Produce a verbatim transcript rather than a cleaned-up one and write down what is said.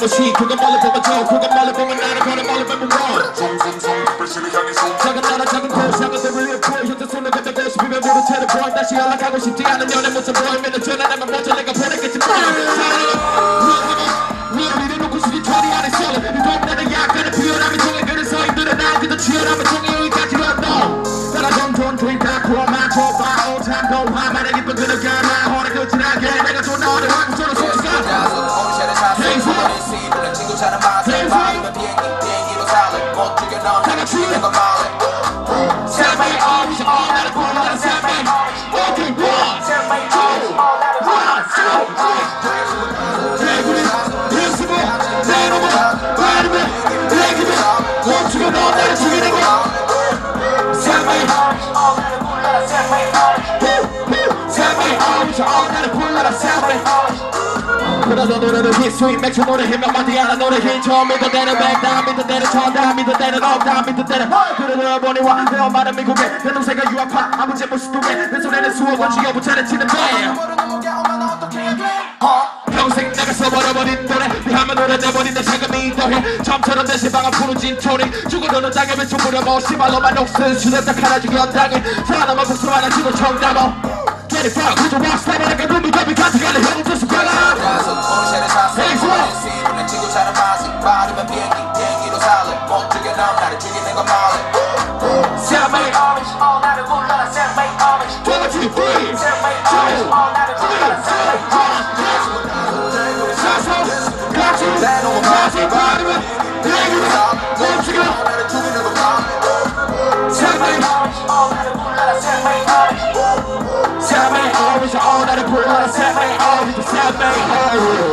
것이 그가 멀리 보면 저 그가 멀리 보면 나를 걸어 멀리 보면 원 작은 나라 작은 도시하면 더 real boy 현재 손을 건너고 싶으면 모른 채로 보여 다시 연락하고 싶지 않은 연애 모습 보이면 전화하면 먼저 내가 보내겠지 우리를 놓고 수리 처리 안에 쏠려 이동 나는 약간의 피어남이 통해 그래서 힘들어 나 그저 치열함을 통해 여기까지 왔다 따라 정돈 드림다 코어만 쳐봐 오참도 화만의 기쁜 그녀가 나 허리 끝이라게 내가 좀 너를 하고 저런 솔직한 친구처럼 마세 받으면 비행기 비행기로 살래 못 죽여 넌 내가 죽이는 건 말해 Self-made artist all 나를 불러 나는 self-made Okay one Self-made artist all 나를 불러 나는 self-made 대구리 인수고 내놓고 바르면 내기면 못 죽여 넌 나를 죽이는 건 Self-made artist all 나를 불러 나는 self-made artist Self-made artist all 나를 불러 나는 self-made artist 그러다 노래를 히 스윗 맥주 노래 힘몇 마디 하나 노래 히 처음 믿던 데는 백다 믿던 데는 천다 믿던 데는 없다 믿던 데는 그러다 보니 와 내 엄마는 미국에 내 동생은 유학파 아버지 모습 두개 내 손에는 수억 원씩 여부차례 치는 뱀 평생 내가 써버려버린 노래 네 하면 노래 내버린 내 세금이 더해 처음처럼 내 시방은 부르진 소리 죽어도는 땅에 외쳐 부려먹어 시발로만 녹슨 수납자 하나주기 연당해 사람만 복수 하나 주고 청담어 Get it from 그저 왁스타일 내가 눈이 덮이 같이 갈래 형은 줬어 가라 오늘새를 샀어 시부는 친구처럼 마시 빠르면 비행기 비행기로 살래 못 죽여 넌 나를 죽이는 건 말해 Self-made artist all 나를 불러 나 Self-made artist One, two, three Self-made artist all 나를 불러 나 Self-made artist 사서 같이 같이 빠르면 비행기로 못 죽여 넌 나를 죽이는 건 말해 Self-made artist all 나를 불러 나 Self-made artist Self-made artist all 나를 불러 나 Self-made artist Self-made artist